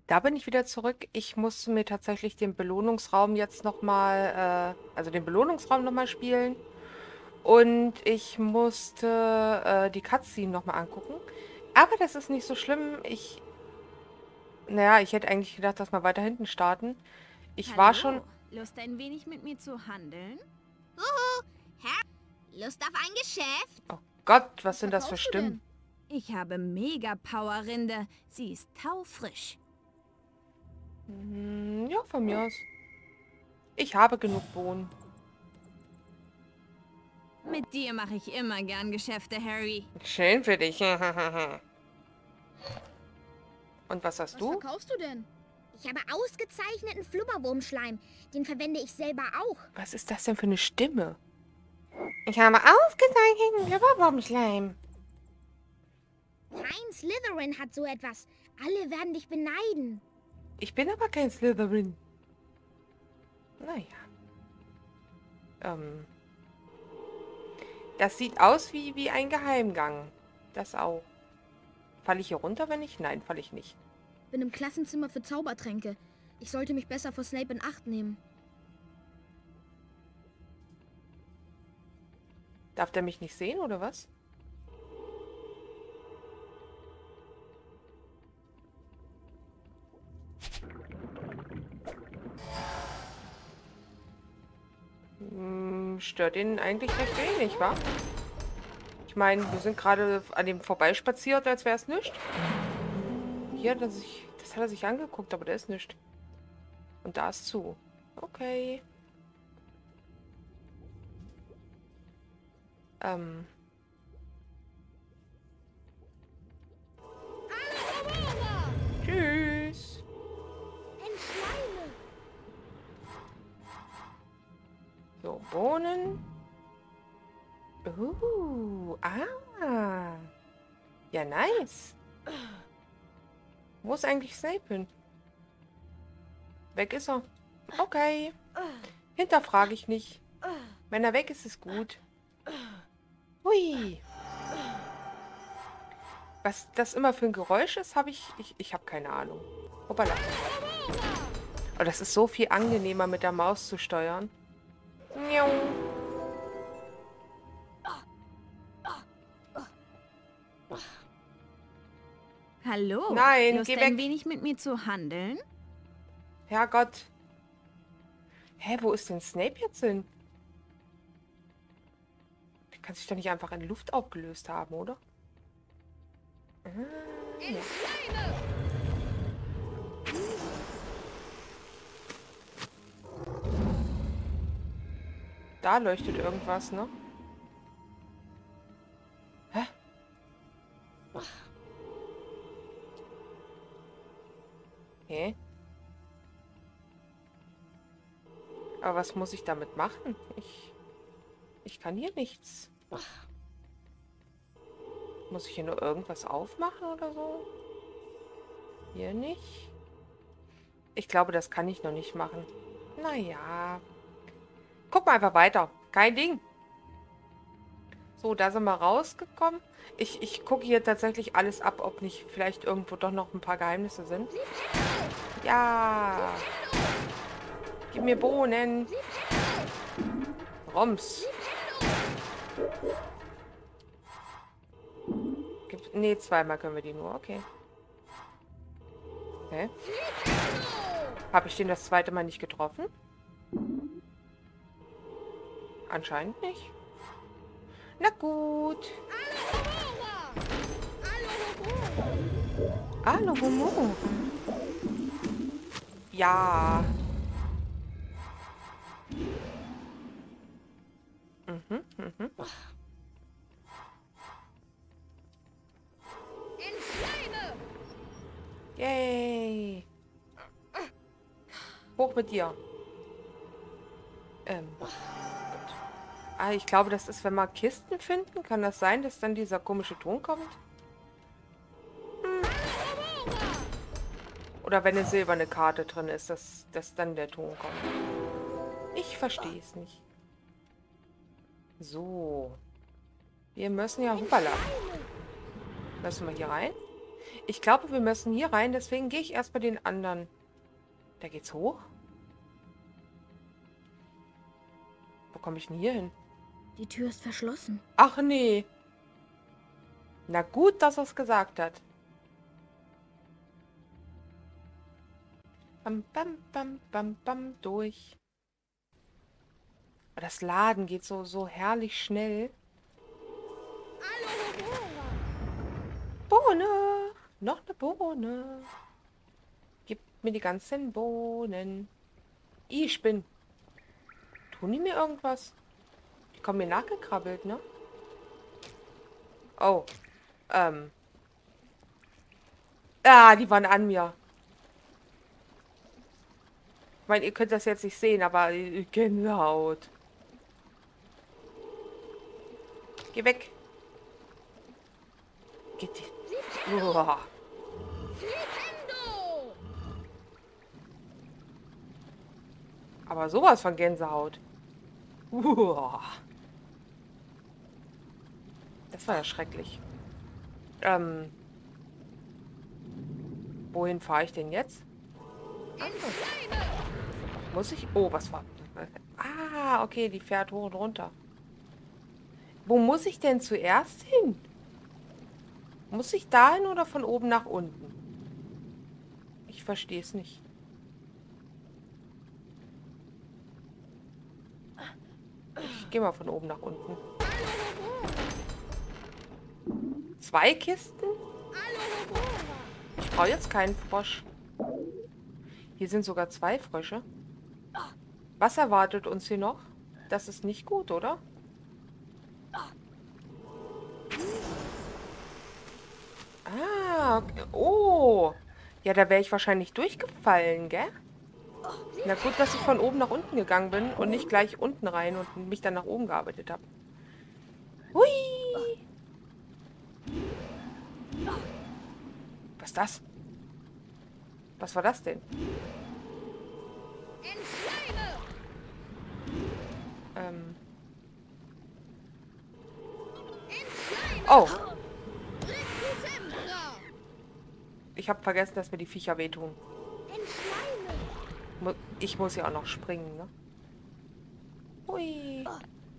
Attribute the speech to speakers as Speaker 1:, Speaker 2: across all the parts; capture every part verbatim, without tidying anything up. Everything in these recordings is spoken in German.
Speaker 1: Da bin ich wieder zurück. Ich musste mir tatsächlich den Belohnungsraum jetzt nochmal, äh, also den Belohnungsraum nochmal spielen. Und ich musste äh, die Cutscene nochmal angucken. Aber das ist nicht so schlimm. Ich, naja, ich hätte eigentlich gedacht, dass wir weiter hinten starten. Ich war schon...
Speaker 2: Hallo, Lust ein wenig mit mir zu handeln?
Speaker 3: Huhu, Herr, Lust auf ein Geschäft?
Speaker 1: Oh Gott, was
Speaker 3: Was
Speaker 1: sind das für
Speaker 3: verkaufst du
Speaker 1: Stimmen?
Speaker 3: denn?
Speaker 2: Ich habe Mega-Power-Rinde. Sie ist taufrisch.
Speaker 1: Hm, ja, von mir aus. Ich habe genug Bohnen.
Speaker 2: Mit dir mache ich immer gern Geschäfte, Harry.
Speaker 1: Schön für dich. Und was hast
Speaker 3: Was
Speaker 1: du?
Speaker 3: verkaufst du denn? Ich habe ausgezeichneten Flubberwurmschleim. Den verwende ich selber auch.
Speaker 1: Was ist das denn für eine Stimme? Ich habe ausgezeichneten Blubberbombenschleim.
Speaker 3: Kein Slytherin hat so etwas. Alle werden dich beneiden.
Speaker 1: Ich bin aber kein Slytherin. Naja. Ähm. Das sieht aus wie, wie ein Geheimgang. Das auch. Falle ich hier runter, wenn ich... Nein, falle ich nicht.
Speaker 3: Bin im Klassenzimmer für Zaubertränke. Ich sollte mich besser vor Snape in Acht nehmen.
Speaker 1: Darf der mich nicht sehen, oder was? Hm, stört ihn eigentlich recht wenig, wa? Ich meine, wir sind gerade an dem vorbeispaziert, als wäre es nichts. Hier, das, ich, das hat er sich angeguckt, aber der ist nichts. Und da ist zu. Okay. Ähm. Tschüss.
Speaker 3: Ein Schleime.
Speaker 1: So, Bohnen. Uh, ah. Ja, nice. Wo ist eigentlich Snape hin? Weg ist er. Okay. Hinterfrage ich nicht. Wenn er weg ist, ist gut. Hui. Was das immer für ein Geräusch ist, habe ich... Ich, ich habe keine Ahnung. Hoppala. Oh, das ist so viel angenehmer, mit der Maus zu steuern. Miau.
Speaker 2: Hallo,
Speaker 1: Nein,
Speaker 2: Lust
Speaker 1: geh
Speaker 2: ein
Speaker 1: weg.
Speaker 2: wenig mit mir zu handeln?
Speaker 1: Herrgott. Hä, wo ist denn Snape jetzt hin? Der kann sich doch nicht einfach in Luft aufgelöst haben, oder? Ah, ja. Da leuchtet irgendwas, ne? Hä? Okay. Aber was muss ich damit machen? Ich... Ich kann hier nichts. Muss ich hier nur irgendwas aufmachen oder so? Hier nicht. Ich glaube, das kann ich noch nicht machen. Naja. Guck mal einfach weiter. Kein Ding. So, da sind wir rausgekommen. Ich, ich gucke hier tatsächlich alles ab, ob nicht vielleicht irgendwo doch noch ein paar Geheimnisse sind. Ja. Gib mir Bohnen. Roms. Gib, nee, zweimal können wir die nur. Okay. Okay. Habe ich den das zweite Mal nicht getroffen? Anscheinend nicht. Na gut. Hallo, Homo. Ja. Mhm, mhm. Yay. Hoch mit dir. Ähm. Gut. Ah, ich glaube, das ist, wenn wir Kisten finden. Kann das sein, dass dann dieser komische Ton kommt? Hm. Oder wenn eine silberne Karte drin ist, dass, dass dann der Ton kommt. Ich verstehe es nicht. So. Wir müssen ja... Hoppala. Müssen wir hier rein? Ich glaube, wir müssen hier rein, deswegen gehe ich erst bei den anderen. Da geht's hoch? Wo komme ich denn hier hin?
Speaker 3: Die Tür ist verschlossen.
Speaker 1: Ach nee. Na gut, dass er es gesagt hat. Bam, bam, bam, bam, bam, durch. Das Laden geht so, so herrlich schnell. Bohne! Noch eine Bohne. Gib mir die ganzen Bohnen. Ich bin. Tun die mir irgendwas? Die kommen mir nachgekrabbelt, ne? Oh. Ähm. Ah, die waren an mir. Ich meine, ihr könnt das jetzt nicht sehen, aber Gänsehaut. Geh weg. Geht die. Uah. Aber sowas von Gänsehaut. Uah. Das war ja schrecklich. Ähm. Wohin fahre ich denn jetzt? Ach, muss ich? Oh, was war? Ah, okay, die fährt hoch und runter. Wo muss ich denn zuerst hin? Muss ich dahin oder von oben nach unten? Ich verstehe es nicht. Ich gehe mal von oben nach unten. Zwei Kisten? Ich brauche jetzt keinen Frosch. Hier sind sogar zwei Frösche. Was erwartet uns hier noch? Das ist nicht gut, oder? Ah, okay. Oh. Ja, da wäre ich wahrscheinlich durchgefallen, gell? Na gut, dass ich von oben nach unten gegangen bin und nicht gleich unten rein und mich dann nach oben gearbeitet habe. Hui! Was ist das? Was war das denn? Ähm. Oh. Ich habe vergessen, dass mir die Viecher wehtun. Ich muss ja auch noch springen, ne? Hui.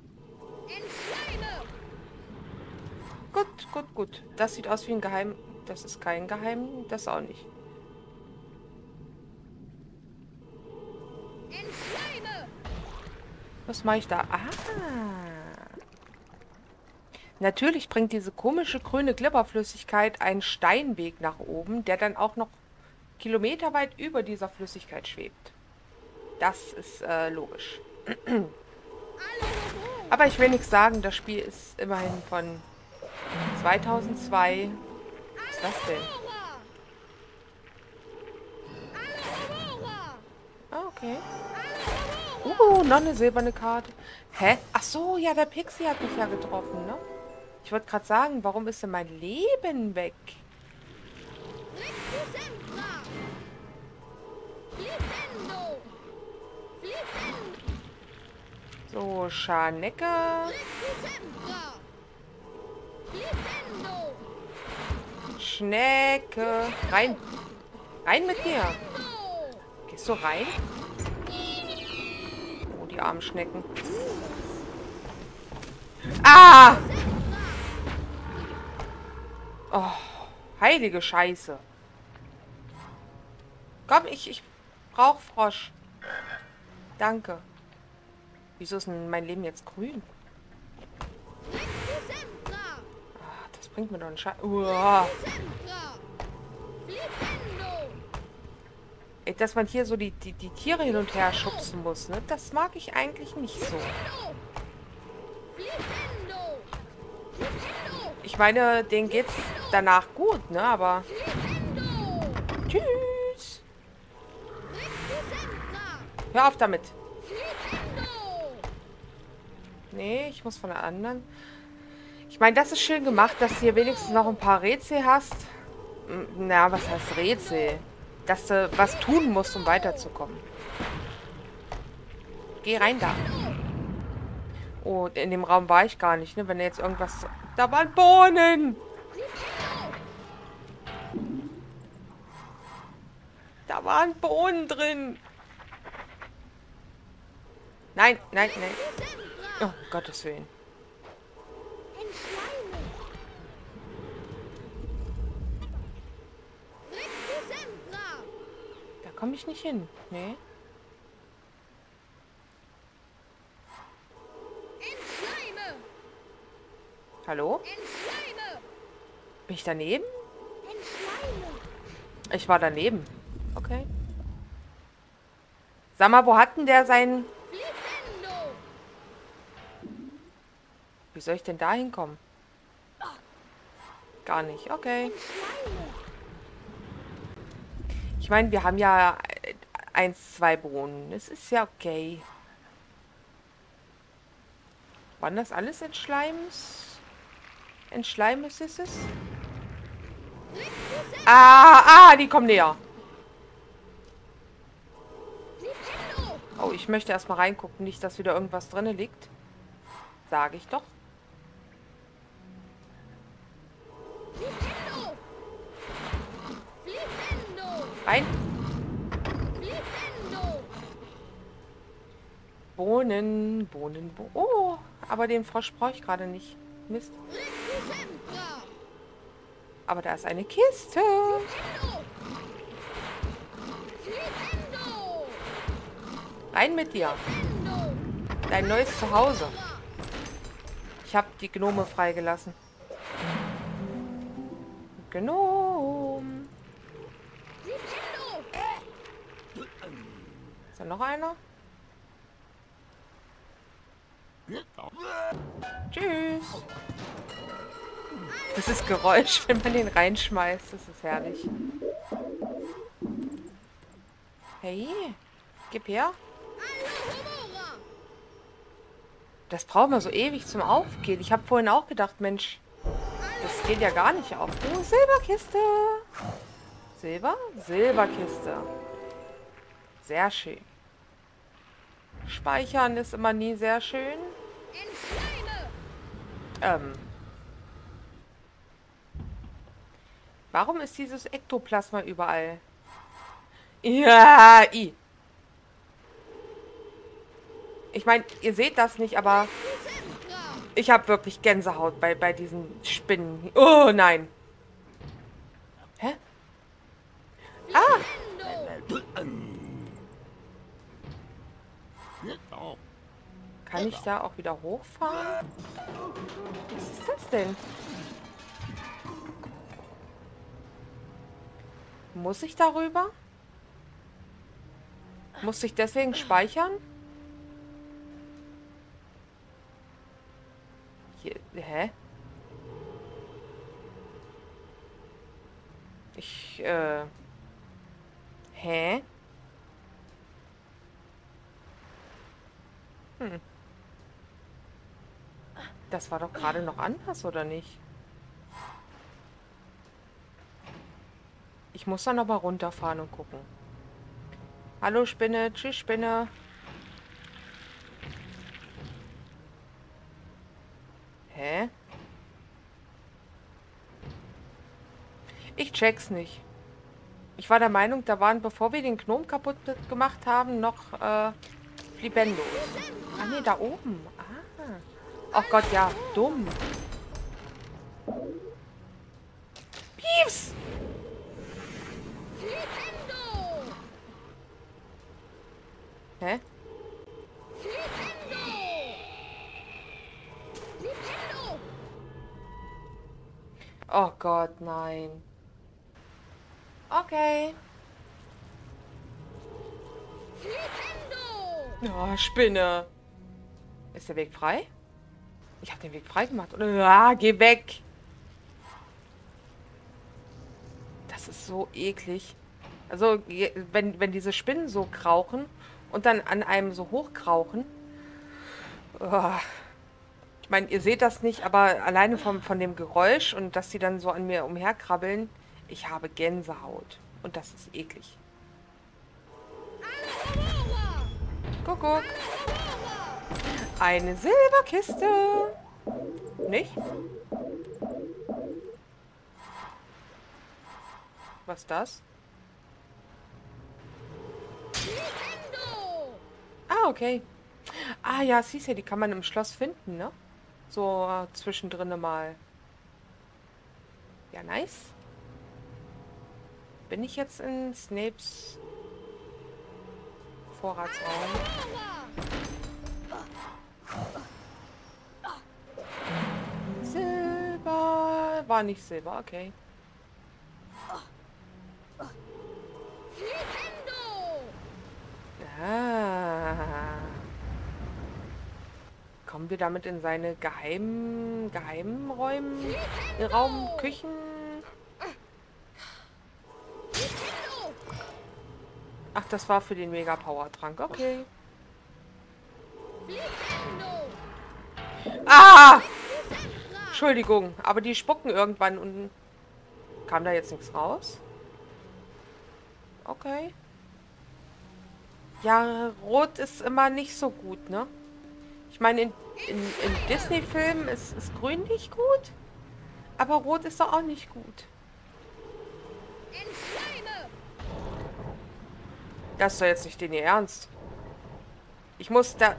Speaker 1: Gut, gut, gut. Das sieht aus wie ein Geheim... Das ist kein Geheim... Das auch nicht. Was mache ich da? Ah. Natürlich bringt diese komische grüne Glibberflüssigkeit einen Steinweg nach oben, der dann auch noch kilometerweit über dieser Flüssigkeit schwebt. Das ist äh, logisch. Aber ich will nichts sagen, das Spiel ist immerhin von zweitausendzwei. Was ist das denn? Ah, okay. Uh, noch eine silberne Karte. Hä? Ach so, ja, der Pixie hat mich ja getroffen, ne? Ich wollte gerade sagen, warum ist denn mein Leben weg? So, Scharnecke. Schnecke. Rein. Rein mit dir. Gehst du rein? Oh, die armen Schnecken. Ah! Oh, heilige Scheiße. Komm, ich, ich brauche Frosch. Danke. Wieso ist denn mein Leben jetzt grün? Ah, das bringt mir doch einen Scheiß. Uah. Ey, dass man hier so die, die, die Tiere hin und her schubsen muss, ne? Das mag ich eigentlich nicht so. Ich meine, denen geht's danach gut, ne? Aber... Tschüss! Hör auf damit! Nee, ich muss von der anderen... Ich meine, das ist schön gemacht, dass du hier wenigstens noch ein paar Rätsel hast. Na, was heißt Rätsel? Dass du was tun musst, um weiterzukommen. Geh rein da. Oh, in dem Raum war ich gar nicht, ne? Wenn er jetzt irgendwas... Da waren Bohnen! Da waren Bohnen drin. Nein, nein, nein. Oh, Gottes Willen.
Speaker 3: Entschleime. Rectusembra.
Speaker 1: Da komme ich nicht hin. Nee.
Speaker 3: Entschleime.
Speaker 1: Hallo?
Speaker 3: Entschleime.
Speaker 1: Bin ich daneben?
Speaker 3: Entschleime.
Speaker 1: Ich war daneben. Okay. Sag mal, wo hat denn der sein...
Speaker 3: Flipendo.
Speaker 1: Wie soll ich denn da hinkommen? Gar nicht. Okay.
Speaker 3: Entschleime.
Speaker 1: Ich meine, wir haben ja äh, eins, zwei Bohnen. Es ist ja okay. Waren das alles Entschleims? Entschleimes ist es? Ah, ah, die kommen näher.
Speaker 3: Flipendo.
Speaker 1: Oh, ich möchte erstmal reingucken. Nicht, dass wieder irgendwas drin liegt. Sage ich doch.
Speaker 3: Flipendo. Flipendo.
Speaker 1: Rein.
Speaker 3: Flipendo.
Speaker 1: Bohnen, Bohnen, Bohnen. Oh, aber den Frosch brauche ich gerade nicht. Mist.
Speaker 3: Rectusembra.
Speaker 1: Aber da ist eine Kiste.
Speaker 3: Flipendo. Flipendo.
Speaker 1: Rein mit dir.
Speaker 3: Flipendo.
Speaker 1: Dein neues Zuhause. Ich habe die Gnome freigelassen. Gnom.
Speaker 3: Flipendo.
Speaker 1: Ist da noch einer? Tschüss. Das ist Geräusch, wenn man den reinschmeißt. Das ist herrlich. Hey, gib her.
Speaker 3: Alohomora.
Speaker 1: Das brauchen wir so ewig zum Aufgehen. Ich habe vorhin auch gedacht, Mensch, das geht ja gar nicht auf. Oh, Silberkiste. Silber? Silberkiste. Sehr schön. Speichern ist immer nie sehr schön.
Speaker 3: Entschleime.
Speaker 1: Ähm. Warum ist dieses Ektoplasma überall? Ja, i. Ich meine, ihr seht das nicht, aber
Speaker 3: Rectusembra.
Speaker 1: ich habe wirklich Gänsehaut bei, bei diesen Spinnen. Oh, nein. Hä? Ah!
Speaker 3: Flipendo.
Speaker 1: Kann ich da auch wieder hochfahren? Was ist das denn? Muss ich darüber? Muss ich deswegen speichern? Hier, hä? Ich, äh... Hä? Hm. Das war doch gerade noch anders, oder nicht? Ich muss da noch mal runterfahren und gucken. Hallo Spinne, tschüss Spinne. Hä? Ich check's nicht. Ich war der Meinung, da waren, bevor wir den Gnom kaputt gemacht haben, noch äh, Flibendos. Ah ne, da oben. Ah. Ach Gott, ja, dumm. Piefs!
Speaker 3: Flipendo.
Speaker 1: Hä?
Speaker 3: Flipendo. Flipendo.
Speaker 1: Oh Gott, nein. Okay.
Speaker 3: Flipendo.
Speaker 1: Oh, Spinne. Ist der Weg frei? Ich habe den Weg frei gemacht. Ah, geh weg. Das ist so eklig. Also, je- wenn, wenn diese Spinnen so krauchen und dann an einem so hochkrauchen. Oh. Ich meine, ihr seht das nicht, aber alleine vom, von dem Geräusch und dass sie dann so an mir umherkrabbeln, ich habe Gänsehaut. Und das ist eklig.
Speaker 3: Alohomora.
Speaker 1: Kuckuck.
Speaker 3: Alohomora.
Speaker 1: Eine Silberkiste. Nicht? Was ist das? Ah, okay. Ah ja, siehst ja, die kann man im Schloss finden, ne? So äh, zwischendrin mal. Ja, nice. Bin ich jetzt in Snapes Vorratsraum? Silber. War nicht Silber, okay. Ah. Kommen wir damit in seine geheimen, geheimen Räume, Raum, Küchen? Ach, das war für den Mega Power Trank, okay. Ah! Entschuldigung, aber die spucken irgendwann und kam da jetzt nichts raus? Okay. Ja, Rot ist immer nicht so gut, ne? Ich meine, in, in, in Disney-Filmen ist, ist Grün nicht gut, aber Rot ist doch auch nicht gut. Das ist doch jetzt nicht den ihr Ernst. Ich muss da...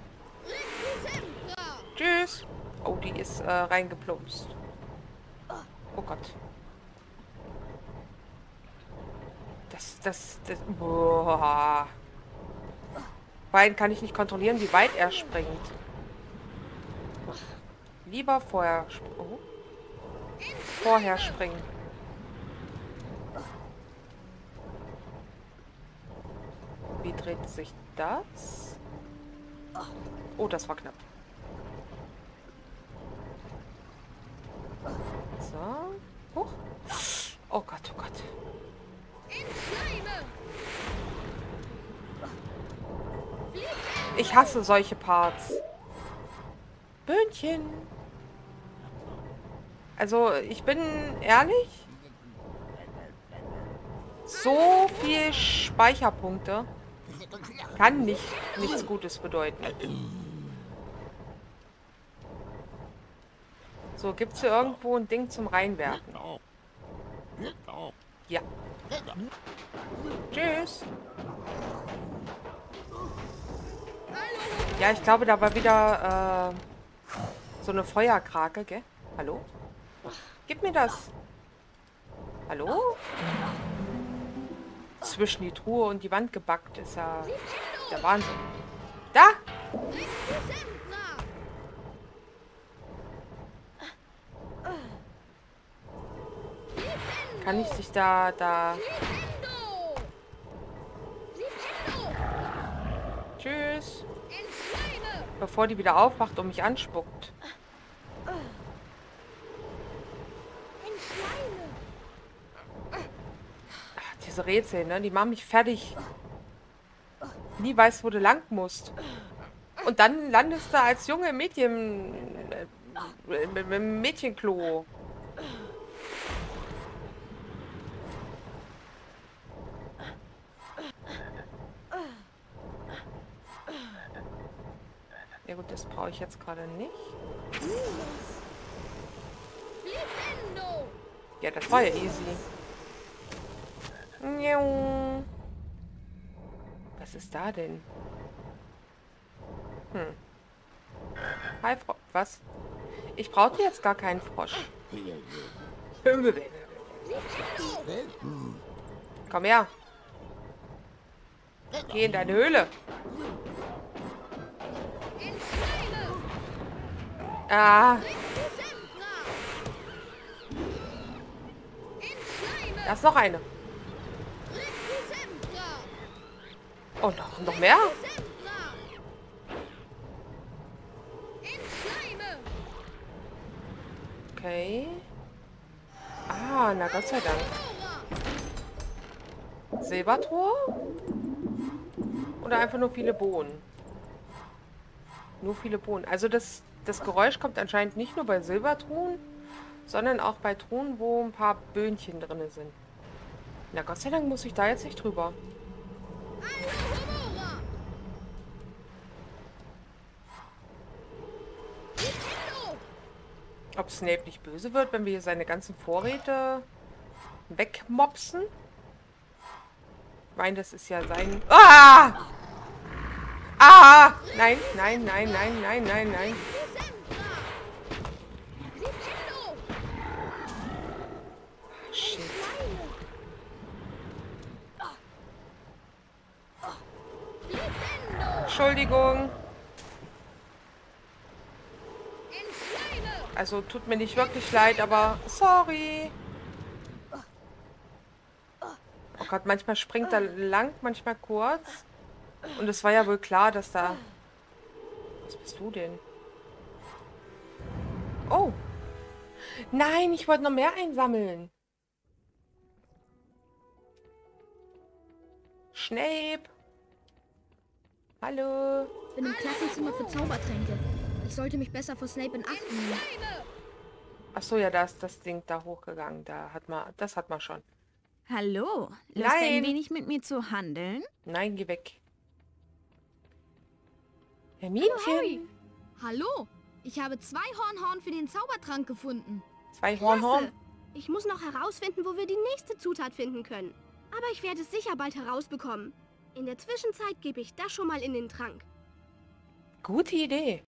Speaker 1: Tschüss. Oh, die ist äh, reingeplumpst. Oh Gott. Das, das, das... Boah. Weil kann ich nicht kontrollieren, wie weit er springt. Lieber vorher... Sp oh. Vorher springen. Wie dreht sich das? Oh, das war knapp. So. Huch. Oh Gott, oh Gott. Ich hasse solche Parts. Böhnchen. Also, ich bin ehrlich. So viel Speicherpunkte kann nicht nichts Gutes bedeuten. So, gibt es hier irgendwo ein Ding zum Reinwerfen? Ja. Tschüss. Ja, ich glaube, da war wieder äh, so eine Feuerkrake, gell? Hallo? Gib mir das. Hallo? Zwischen die Truhe und die Wand gebackt ist ja der Wahnsinn. Da! Kann ich dich da, da... Tschüss. Bevor die wieder aufwacht und mich anspuckt. Ach, diese Rätsel, ne? Die machen mich fertig. Nie weißt, wo du lang musst. Und dann landest du als junge Mädchen... Äh, mit dem Mädchenklo. Ja gut, das brauche ich jetzt gerade nicht. Ja, das war ja easy. Was ist da denn? Hm. Hi, Frosch. Was? Ich brauche jetzt gar keinen Frosch. Komm her. Geh in deine Höhle. Ah. Da ist noch eine. Oh, noch, noch mehr? Okay. Ah, na Gott sei Dank. Silbertor? Oder einfach nur viele Bohnen? Nur viele Bohnen. Also das, das Geräusch kommt anscheinend nicht nur bei Silbertruhen, sondern auch bei Truhen, wo ein paar Böhnchen drin sind. Na Gott sei Dank muss ich da jetzt nicht drüber. Ob Snape nicht böse wird, wenn wir hier seine ganzen Vorräte wegmopsen? Ich meine, das ist ja sein... Ah! Ah! Nein, nein, nein, nein, nein, nein, nein. Shit. Entschuldigung. Also tut mir nicht wirklich leid, aber sorry. Oh Gott, manchmal springt er lang, manchmal kurz. Und es war ja wohl klar, dass da... Was bist du denn? Oh. Nein, ich wollte noch mehr einsammeln. Snape. Hallo.
Speaker 4: Ich bin im Klassenzimmer für Zaubertränke. Ich sollte mich besser vor Snape in Acht nehmen.
Speaker 1: Ach so, ja, da ist das Ding da hochgegangen. Da hat man, das hat man schon.
Speaker 2: Hallo, Lust
Speaker 1: Nein.
Speaker 2: ein wenig mit mir zu handeln?
Speaker 1: Nein, geh weg. Herminchen.
Speaker 4: Hallo, ich habe zwei Hornhorn für den Zaubertrank gefunden.
Speaker 1: Zwei Hornhorn.
Speaker 4: Klasse. Ich muss noch herausfinden, wo wir die nächste Zutat finden können. Aber ich werde es sicher bald herausbekommen. In der Zwischenzeit gebe ich das schon mal in den Trank.
Speaker 1: Gute Idee.